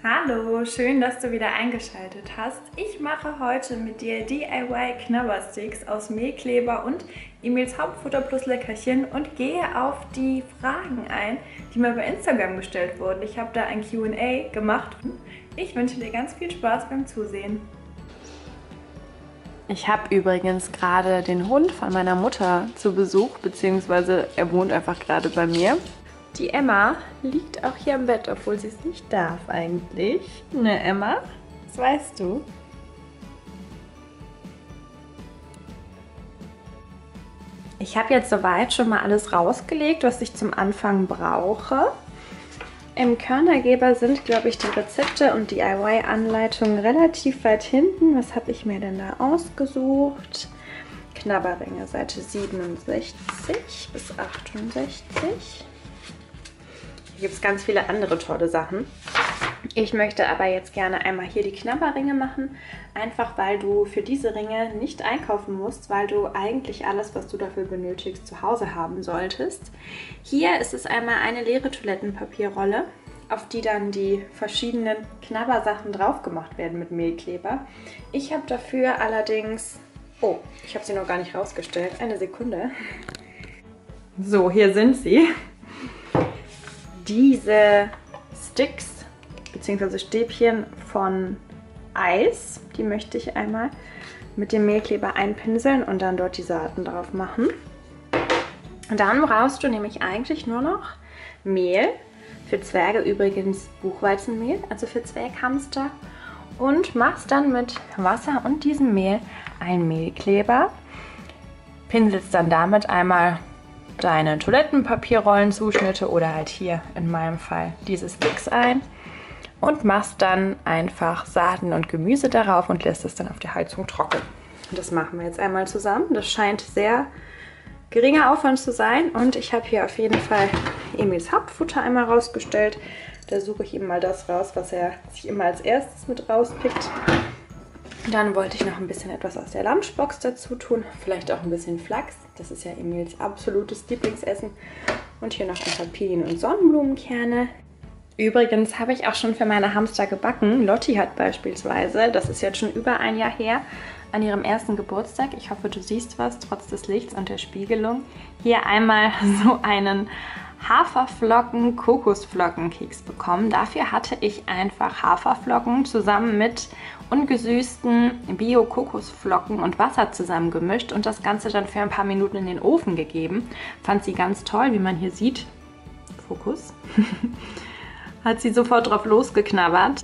Hallo, schön, dass du wieder eingeschaltet hast. Ich mache heute mit dir DIY Knabbersticks aus Mehlkleber und Emils Hauptfutter plus Leckerchen und gehe auf die Fragen ein, die mir bei Instagram gestellt wurden. Ich habe da ein Q&A gemacht. Ich wünsche dir ganz viel Spaß beim Zusehen. Ich habe übrigens gerade den Hund von meiner Mutter zu Besuch, beziehungsweise er wohnt einfach gerade bei mir. Die Emma liegt auch hier im Bett, obwohl sie es nicht darf eigentlich. Ne, Emma? Das weißt du. Ich habe jetzt soweit schon mal alles rausgelegt, was ich zum Anfang brauche. Im Körnergeber sind, glaube ich, die Rezepte und DIY-Anleitungen relativ weit hinten. Was habe ich mir denn da ausgesucht? Knabberringe, Seite 67 bis 68. Hier gibt es ganz viele andere tolle Sachen. Ich möchte aber jetzt gerne einmal hier die Knabberringe machen, einfach weil du für diese Ringe nicht einkaufen musst, weil du eigentlich alles, was du dafür benötigst, zu Hause haben solltest. Hier ist es einmal eine leere Toilettenpapierrolle, auf die dann die verschiedenen Knabbersachen drauf gemacht werden mit Mehlkleber. Ich habe dafür allerdings... Oh, ich habe sie noch gar nicht rausgestellt. Eine Sekunde. So, hier sind sie. Diese Sticks bzw. Stäbchen von Eis, die möchte ich einmal mit dem Mehlkleber einpinseln und dann dort die Saaten drauf machen. Und dann brauchst du nämlich eigentlich nur noch Mehl, für Zwerge übrigens Buchweizenmehl, also für Zwerghamster, und machst dann mit Wasser und diesem Mehl einen Mehlkleber, pinselst dann damit einmal deine Toilettenpapierrollenzuschnitte oder halt hier in meinem Fall diese Sticks ein und machst dann einfach Saaten und Gemüse darauf und lässt es dann auf der Heizung trocknen. Das machen wir jetzt einmal zusammen. Das scheint sehr geringer Aufwand zu sein und ich habe hier auf jeden Fall Emils Hauptfutter einmal rausgestellt. Da suche ich ihm mal das raus, was er sich immer als erstes mit rauspickt. Dann wollte ich noch ein bisschen etwas aus der Lunchbox dazu tun, vielleicht auch ein bisschen Flachs. Das ist ja Emils absolutes Lieblingsessen. Und hier noch ein paar Pilien und Sonnenblumenkerne. Übrigens habe ich auch schon für meine Hamster gebacken. Lotti hat beispielsweise, das ist jetzt schon über ein Jahr her, an ihrem ersten Geburtstag, ich hoffe, du siehst was, trotz des Lichts und der Spiegelung, hier einmal so einen Haferflocken-Kokosflockenkeks bekommen. Dafür hatte ich einfach Haferflocken zusammen mit ungesüßten Bio-Kokosflocken und Wasser zusammengemischt und das Ganze dann für ein paar Minuten in den Ofen gegeben. Fand sie ganz toll, wie man hier sieht. Fokus. Hat sie sofort drauf losgeknabbert.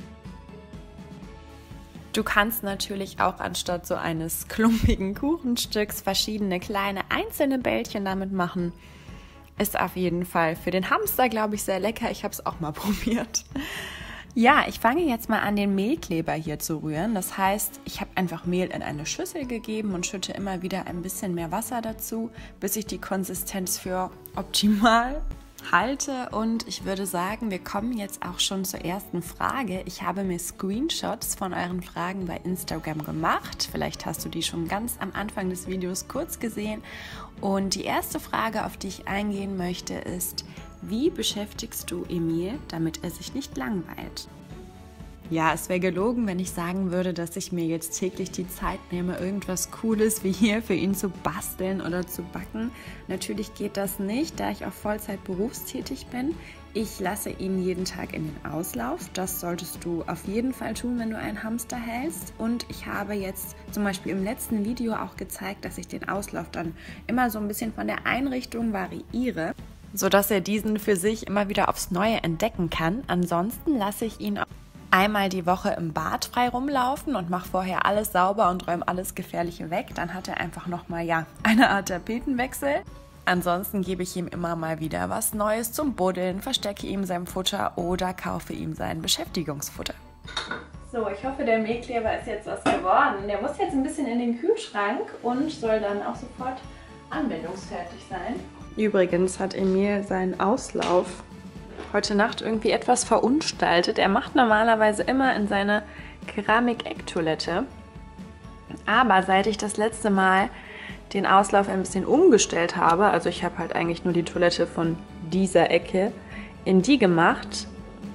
Du kannst natürlich auch anstatt so eines klumpigen Kuchenstücks verschiedene kleine einzelne Bällchen damit machen. Ist auf jeden Fall für den Hamster, glaube ich, sehr lecker. Ich habe es auch mal probiert. Ja, ich fange jetzt mal an, den Mehlkleber hier zu rühren. Das heißt, ich habe einfach Mehl in eine Schüssel gegeben und schütte immer wieder ein bisschen mehr Wasser dazu, bis ich die Konsistenz für optimal halte. Und ich würde sagen, wir kommen jetzt auch schon zur ersten Frage. Ich habe mir Screenshots von euren Fragen bei Instagram gemacht. Vielleicht hast du die schon ganz am Anfang des Videos kurz gesehen. Und die erste Frage, auf die ich eingehen möchte, ist: Wie beschäftigst du Emil, damit er sich nicht langweilt? Ja, es wäre gelogen, wenn ich sagen würde, dass ich mir jetzt täglich die Zeit nehme, irgendwas Cooles wie hier für ihn zu basteln oder zu backen. Natürlich geht das nicht, da ich auch Vollzeit berufstätig bin. Ich lasse ihn jeden Tag in den Auslauf. Das solltest du auf jeden Fall tun, wenn du einen Hamster hältst. Und ich habe jetzt zum Beispiel im letzten Video auch gezeigt, dass ich den Auslauf dann immer so ein bisschen von der Einrichtung variiere, sodass er diesen für sich immer wieder aufs Neue entdecken kann. Ansonsten lasse ich ihn einmal die Woche im Bad frei rumlaufen und mache vorher alles sauber und räume alles Gefährliche weg. Dann hat er einfach nochmal, eine Art Tapetenwechsel. Ansonsten gebe ich ihm immer mal wieder was Neues zum Buddeln, verstecke ihm sein Futter oder kaufe ihm sein Beschäftigungsfutter. So, ich hoffe, der Mehlkleber ist jetzt was geworden. Der muss jetzt ein bisschen in den Kühlschrank und soll dann auch sofort anwendungsfertig sein. Übrigens hat Emil seinen Auslauf heute Nacht irgendwie etwas verunstaltet. Er macht normalerweise immer in seine Keramik-Ecktoilette. Aber seit ich das letzte Mal den Auslauf ein bisschen umgestellt habe, also ich habe halt eigentlich nur die Toilette von dieser Ecke in die gemacht,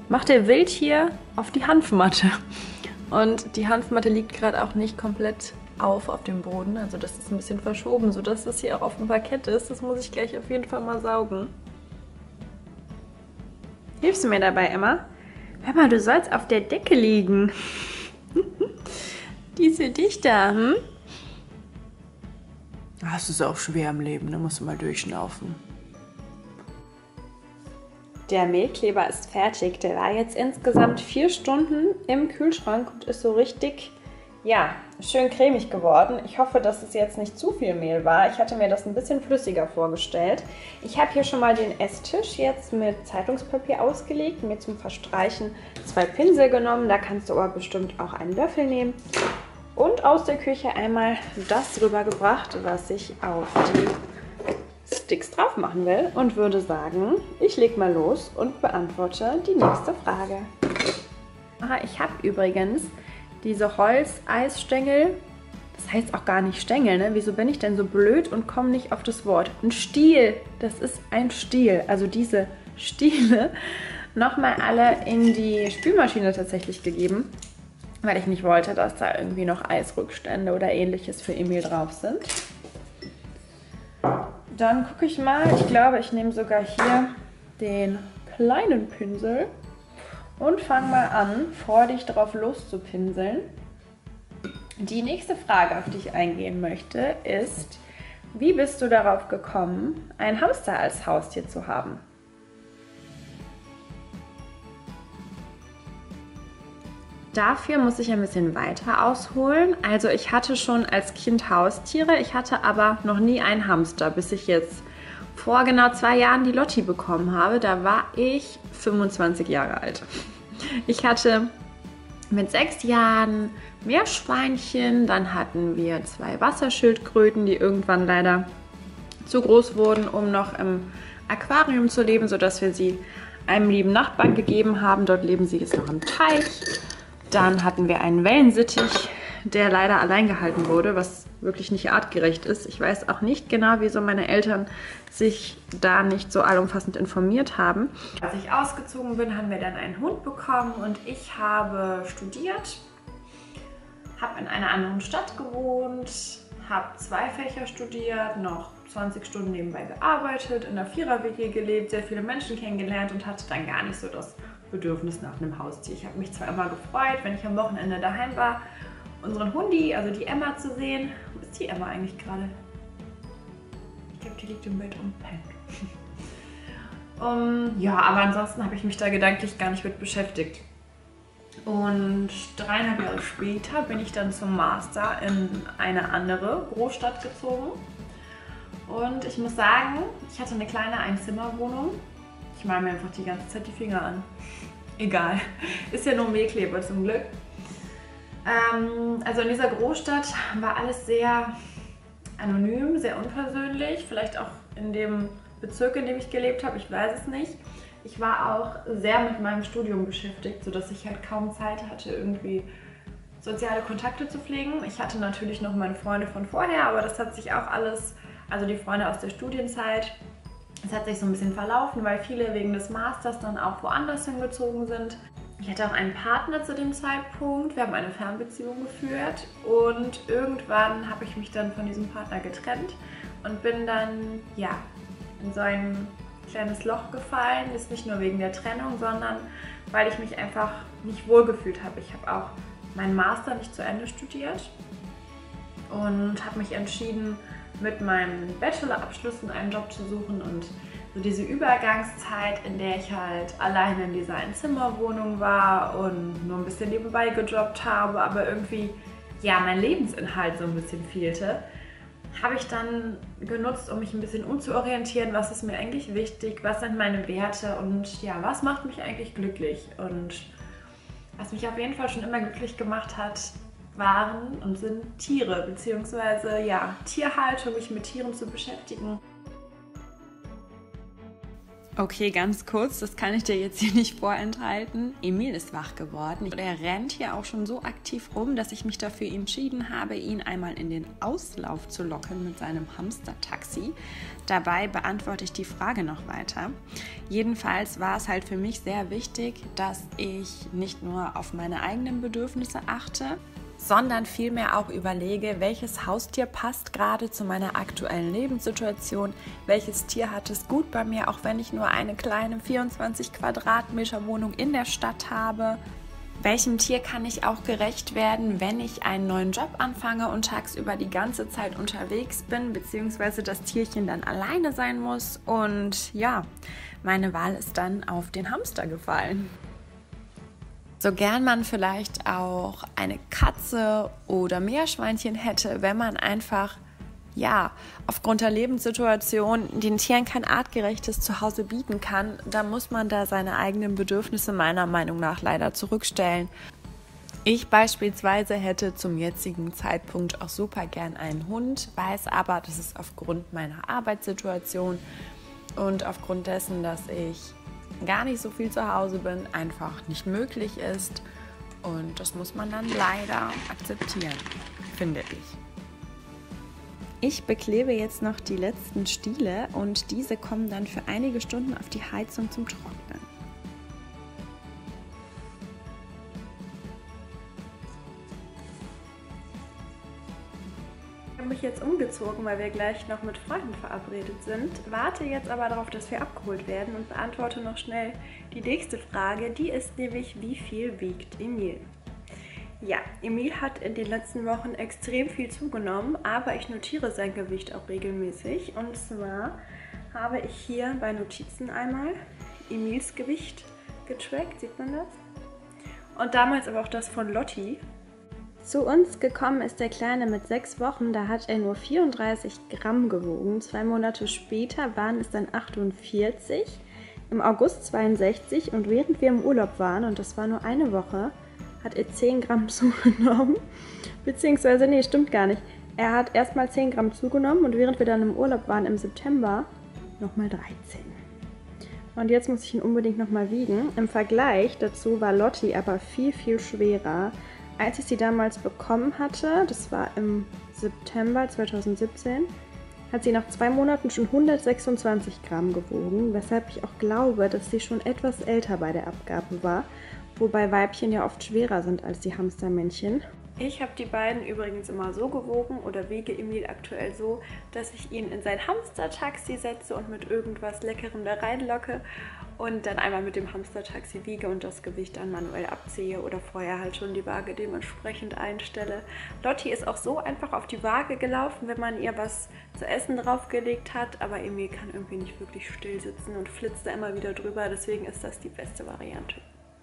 macht er wild hier auf die Hanfmatte. Und die Hanfmatte liegt gerade auch nicht komplett auf dem Boden. Also das ist ein bisschen verschoben, sodass das hier auch auf dem Parkett ist. Das muss ich gleich auf jeden Fall mal saugen. Hilfst du mir dabei, Emma? Hör mal, du sollst auf der Decke liegen. Die ist für dich da, hm? Das ist auch schwer im Leben, da musst du mal durchschnaufen. Der Mehlkleber ist fertig. Der war jetzt insgesamt 4 Stunden im Kühlschrank und ist so richtig, ja, schön cremig geworden. Ich hoffe, dass es jetzt nicht zu viel Mehl war. Ich hatte mir das ein bisschen flüssiger vorgestellt. Ich habe hier schon mal den Esstisch jetzt mit Zeitungspapier ausgelegt, mir zum Verstreichen 2 Pinsel genommen. Da kannst du aber bestimmt auch einen Löffel nehmen. Und aus der Küche einmal das rübergebracht, was ich auf die Sticks drauf machen will und würde sagen, ich lege mal los und beantworte die nächste Frage. Ich habe übrigens diese Holzeisstängel, das heißt auch gar nicht Stängel, ne? Wieso bin ich denn so blöd und komme nicht auf das Wort? Ein Stiel, das ist ein Stiel, also diese Stiele nochmal alle in die Spülmaschine tatsächlich gegeben, weil ich nicht wollte, dass da irgendwie noch Eisrückstände oder ähnliches für Emil drauf sind. Dann gucke ich mal, ich glaube, ich nehme sogar hier den kleinen Pinsel und fange mal an, freudig drauf loszupinseln. Die nächste Frage, auf die ich eingehen möchte, ist, wie bist du darauf gekommen, einen Hamster als Haustier zu haben? Dafür muss ich ein bisschen weiter ausholen. Also ich hatte schon als Kind Haustiere, ich hatte aber noch nie einen Hamster, bis ich jetzt vor genau 2 Jahren die Lotti bekommen habe. Da war ich 25 Jahre alt. Ich hatte mit 6 Jahren Meerschweinchen, dann hatten wir 2 Wasserschildkröten, die irgendwann leider zu groß wurden, um noch im Aquarium zu leben, sodass wir sie einem lieben Nachbarn gegeben haben. Dort leben sie jetzt noch im Teich. Dann hatten wir einen Wellensittich, der leider allein gehalten wurde, was wirklich nicht artgerecht ist. Ich weiß auch nicht genau, wieso meine Eltern sich da nicht so allumfassend informiert haben. Als ich ausgezogen bin, haben wir dann einen Hund bekommen und ich habe studiert, habe in einer anderen Stadt gewohnt, habe 2 Fächer studiert, noch 20 Stunden nebenbei gearbeitet, in der 4er-WG gelebt, sehr viele Menschen kennengelernt und hatte dann gar nicht so das Bedürfnis nach einem Haustier. Ich habe mich zwar immer gefreut, wenn ich am Wochenende daheim war, unseren Hundi, also die Emma, zu sehen. Wo ist die Emma eigentlich gerade? Ich glaube, die liegt im Bett und pennt. Ja, aber ansonsten habe ich mich da gedanklich gar nicht mit beschäftigt. Und 3,5 Jahre später bin ich dann zum Master in eine andere Großstadt gezogen. Und ich muss sagen, ich hatte eine kleine Einzimmerwohnung. Ich male mir einfach die ganze Zeit die Finger an. Egal. Ist ja nur Mehlkleber zum Glück. Also in dieser Großstadt war alles sehr anonym, sehr unpersönlich. Vielleicht auch in dem Bezirk, in dem ich gelebt habe, ich weiß es nicht. Ich war auch sehr mit meinem Studium beschäftigt, sodass ich halt kaum Zeit hatte, irgendwie soziale Kontakte zu pflegen. Ich hatte natürlich noch meine Freunde von vorher, aber das hat sich auch alles, also die Freunde aus der Studienzeit, es hat sich so ein bisschen verlaufen, weil viele wegen des Masters dann auch woanders hingezogen sind. Ich hatte auch einen Partner zu dem Zeitpunkt, wir haben eine Fernbeziehung geführt und irgendwann habe ich mich dann von diesem Partner getrennt und bin dann, ja, in so ein kleines Loch gefallen. Ist nicht nur wegen der Trennung, sondern weil ich mich einfach nicht wohlgefühlt habe. Ich habe auch meinen Master nicht zu Ende studiert und habe mich entschieden, mit meinem Bachelorabschluss einen Job zu suchen und so diese Übergangszeit, in der ich halt alleine in dieser Einzimmerwohnung war und nur ein bisschen nebenbei gejobbt habe, aber irgendwie ja mein Lebensinhalt so ein bisschen fehlte, habe ich dann genutzt, um mich ein bisschen umzuorientieren, was ist mir eigentlich wichtig, was sind meine Werte und ja, was macht mich eigentlich glücklich. Und was mich auf jeden Fall schon immer glücklich gemacht hat, waren und sind Tiere, beziehungsweise ja, Tierhaltung, mich mit Tieren zu beschäftigen. Okay, ganz kurz, das kann ich dir jetzt hier nicht vorenthalten. Emil ist wach geworden. Er rennt hier auch schon so aktiv rum, dass ich mich dafür entschieden habe, ihn einmal in den Auslauf zu locken mit seinem Hamstertaxi. Dabei beantworte ich die Frage noch weiter. Jedenfalls war es halt für mich sehr wichtig, dass ich nicht nur auf meine eigenen Bedürfnisse achte, sondern vielmehr auch überlege, welches Haustier passt gerade zu meiner aktuellen Lebenssituation, welches Tier hat es gut bei mir, auch wenn ich nur eine kleine 24 Quadratmeter Wohnung in der Stadt habe. Welchem Tier kann ich auch gerecht werden, wenn ich einen neuen Job anfange und tagsüber die ganze Zeit unterwegs bin, beziehungsweise das Tierchen dann alleine sein muss. Und ja, meine Wahl ist dann auf den Hamster gefallen. So gern man vielleicht auch eine Katze oder Meerschweinchen hätte, wenn man einfach, aufgrund der Lebenssituation den Tieren kein artgerechtes Zuhause bieten kann, dann muss man da seine eigenen Bedürfnisse meiner Meinung nach leider zurückstellen. Ich beispielsweise hätte zum jetzigen Zeitpunkt auch super gern einen Hund, weiß aber, dass es aufgrund meiner Arbeitssituation und aufgrund dessen, dass ich gar nicht so viel zu Hause bin, einfach nicht möglich ist. Und das muss man dann leider akzeptieren, finde ich. Ich beklebe jetzt noch die letzten Stiele und diese kommen dann für einige Stunden auf die Heizung zum Trocknen. Ich habe mich jetzt umgezogen, weil wir gleich noch mit Freunden verabredet sind. Warte jetzt aber darauf, dass wir abgeholt werden und beantworte noch schnell die nächste Frage. Die ist nämlich, wie viel wiegt Emil? Ja, Emil hat in den letzten Wochen extrem viel zugenommen, aber ich notiere sein Gewicht auch regelmäßig. Und zwar habe ich hier bei Notizen einmal Emils Gewicht getrackt, sieht man das? Und damals aber auch das von Lotti. Zu uns gekommen ist der Kleine mit 6 Wochen, da hat er nur 34 Gramm gewogen. 2 Monate später waren es dann 48, im August 62 und während wir im Urlaub waren, und das war nur eine Woche, hat er 10 Gramm zugenommen. Beziehungsweise, nee, stimmt gar nicht. Er hat erstmal 10 Gramm zugenommen und während wir dann im Urlaub waren im September nochmal 13. Und jetzt muss ich ihn unbedingt nochmal wiegen. Im Vergleich dazu war Lotti aber viel, viel schwerer. Als ich sie damals bekommen hatte, das war im September 2017, hat sie nach 2 Monaten schon 126 Gramm gewogen, weshalb ich auch glaube, dass sie schon etwas älter bei der Abgabe war, wobei Weibchen ja oft schwerer sind als die Hamstermännchen. Ich habe die beiden übrigens immer so gewogen oder wiege Emil aktuell so, dass ich ihn in sein Hamstertaxi setze und mit irgendwas Leckerem da reinlocke und dann einmal mit dem Hamstertaxi wiege und das Gewicht dann manuell abziehe oder vorher halt schon die Waage dementsprechend einstelle. Lotti ist auch so einfach auf die Waage gelaufen, wenn man ihr was zu essen draufgelegt hat, aber Emil kann irgendwie nicht wirklich still sitzen und flitzt da immer wieder drüber, deswegen ist das die beste Variante.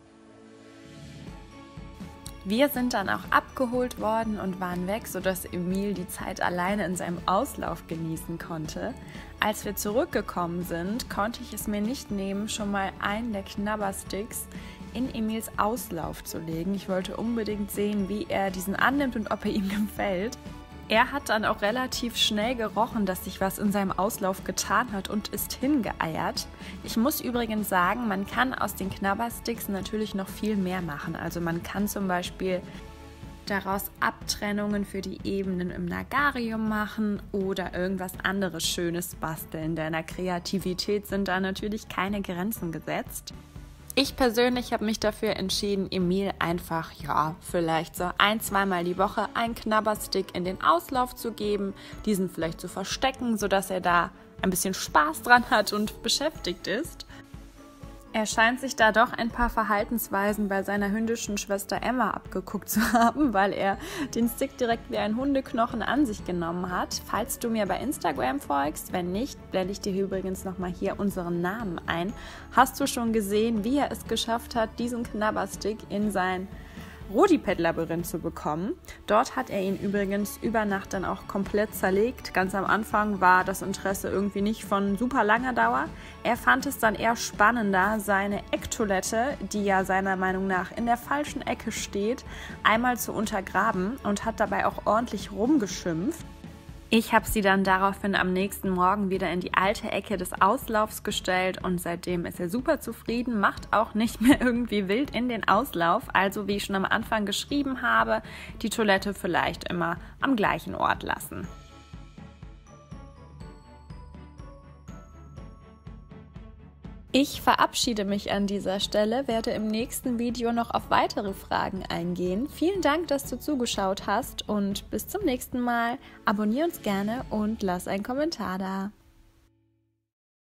Wir sind dann auch abgeholt worden und waren weg, sodass Emil die Zeit alleine in seinem Auslauf genießen konnte. Als wir zurückgekommen sind, konnte ich es mir nicht nehmen, schon mal einen der Knabbersticks in Emils Auslauf zu legen. Ich wollte unbedingt sehen, wie er diesen annimmt und ob er ihm gefällt. Er hat dann auch relativ schnell gerochen, dass sich was in seinem Auslauf getan hat und ist hingeeiert. Ich muss übrigens sagen, man kann aus den Knabbersticks natürlich noch viel mehr machen. Also man kann zum Beispiel daraus Abtrennungen für die Ebenen im Nagarium machen oder irgendwas anderes Schönes basteln. Deiner Kreativität sind da natürlich keine Grenzen gesetzt. Ich persönlich habe mich dafür entschieden, Emil einfach, vielleicht so 1-2 Mal die Woche einen Knabberstick in den Auslauf zu geben, diesen vielleicht zu verstecken, sodass er da ein bisschen Spaß dran hat und beschäftigt ist. Er scheint sich da doch ein paar Verhaltensweisen bei seiner hündischen Schwester Emma abgeguckt zu haben, weil er den Stick direkt wie ein Hundeknochen an sich genommen hat. Falls du mir bei Instagram folgst, wenn nicht, blende ich dir übrigens nochmal hier unseren Namen ein. Hast du schon gesehen, wie er es geschafft hat, diesen Knabberstick in sein Rodiped-Labyrinth zu bekommen? Dort hat er ihn übrigens über Nacht dann auch komplett zerlegt. Ganz am Anfang war das Interesse irgendwie nicht von super langer Dauer. Er fand es dann eher spannender, seine Ecktoilette, die ja seiner Meinung nach in der falschen Ecke steht, einmal zu untergraben und hat dabei auch ordentlich rumgeschimpft. Ich habe sie dann daraufhin am nächsten Morgen wieder in die alte Ecke des Auslaufs gestellt und seitdem ist er super zufrieden, macht auch nicht mehr irgendwie wild in den Auslauf. Also wie ich schon am Anfang geschrieben habe, die Toilette vielleicht immer am gleichen Ort lassen. Ich verabschiede mich an dieser Stelle, werde im nächsten Video noch auf weitere Fragen eingehen. Vielen Dank, dass du zugeschaut hast und bis zum nächsten Mal. Abonnier uns gerne und lass einen Kommentar da.